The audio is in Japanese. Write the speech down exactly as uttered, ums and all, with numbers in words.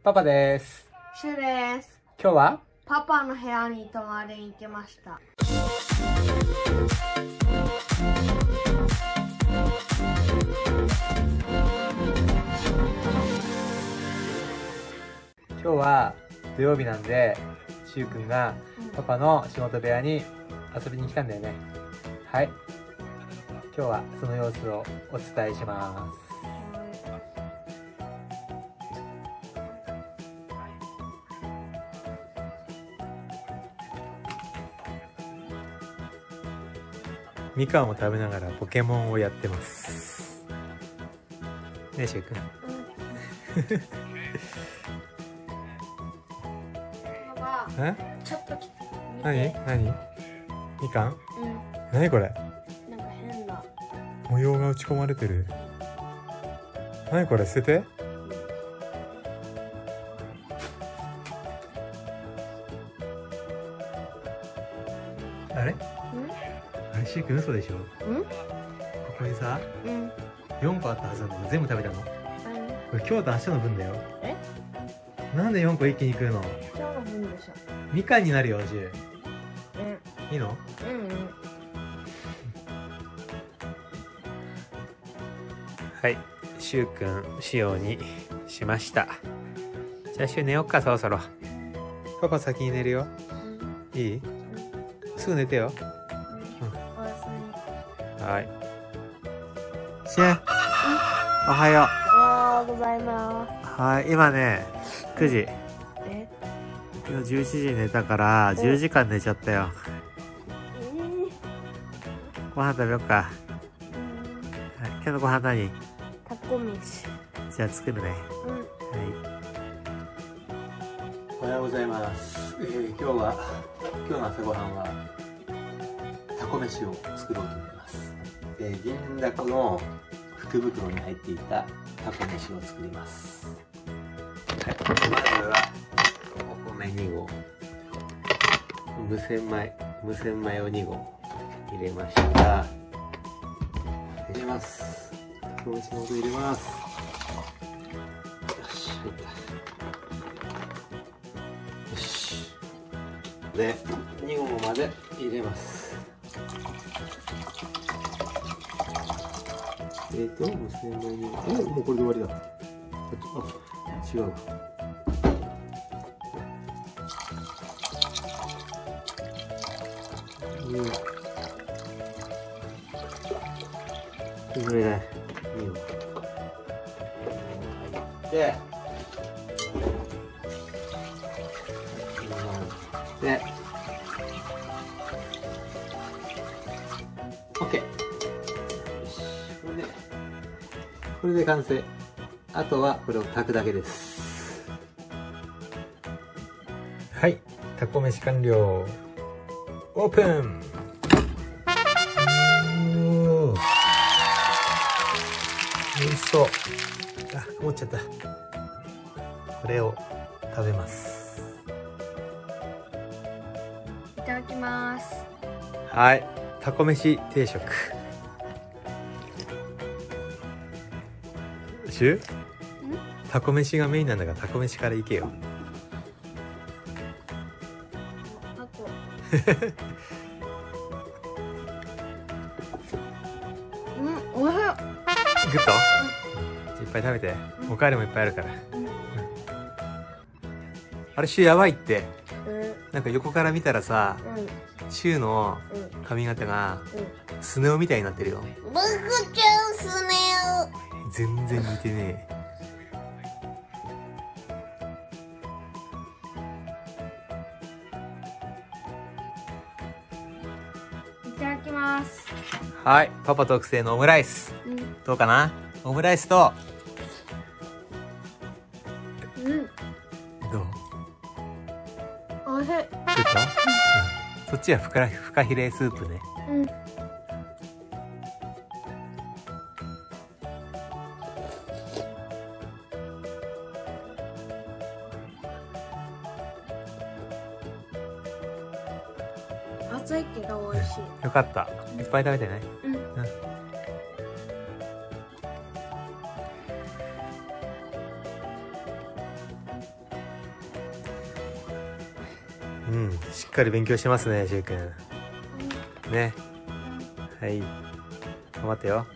パパです。 シュです。 今日はパパの部屋に泊まりに行きました。 今日は土曜日なんで、しゅうくんがパパの仕事部屋に遊びに来たんだよね。はい。今日はその様子をお伝えします。みかんを食べながらポケモンをやってます。ねえ、しゅうくん。 うん、パパ、ちょっと来て。 何？何？みかん？ うん。 何これ？ なんか変な模様が打ち込まれてる。何これ？捨てて。あれ？あれ、しゅうくん嘘でしょ？ うん？ ここにさ、 うん、 よんこあったはずなんだけど全部食べたの？ うん、 これ今日と明日の分だよ。 え？ なんでよんこ一気に食うの？ 今日の分でしょ。 みかんになるよ、じゅう。 うん。 いいの？ うんうん。 はい、しゅうくん仕様にしました。じゃあしゅう寝よっか、そろそろ。パパ先に寝るよ。 うん、 いい？すぐ寝てよ。 うん、おやすみ。 はい。しゅう、おはよう。おはようございます。 う。はい、今ね、くじ。 え？ 今日じゅういちじに寝たからじゅうじかん寝ちゃったよ。 えー、 ご飯食べよっか。 うん、 はい、今日のご飯何？ タコ飯。 じゃあ作るね。 うん。 はい。おはようございます。えー、今日は今日の朝ごはんはタコ飯を作ろうと思います。えー、銀だこの福袋に入っていたタコ飯を作ります。はい、まずはお米にごう、無洗米無洗米をにごう入れました。入れます。タコ飯の素入れます。よし、入った。よし。で、にごうまで入れます。えーと、無洗米にごう。え、もうこれで終わりだ。あ、違うわ。うん。これだ。にごう。入って。で、OK。これで、これで完成。あとはこれを炊くだけです。はい、タコ飯完了。オープン。おー、美味しそう。あ、曇っちゃった。これを食べます。 いただきます。 はい、タコ飯定食。しゅう？タコ飯がメインなんだからタコ飯からいけよ。 タコ。うん、おいしい。 グッド？いっぱい食べて。おかわりもいっぱいあるから。 うん、 あれ、シュウやばいって。 うん、 なんか横から見たらさ、 うん、 シュウのうん、 髪型がうん、 スネ夫みたいになってるよ。 僕ちゃんスネ夫。 全然似てねえ。 いただきます。 はい、パパ特製のオムライス。 うん、 どうかな？オムライスと、 うん、 どう？ おいしい。 食った？うん、そっちはフカフカヒレスープね。 うん。熱いけど美味しい。 よかった。いっぱい食べてね。 うん。 うん。 うんしっかり勉強してますねしゅうくんね。はい頑張ってよ。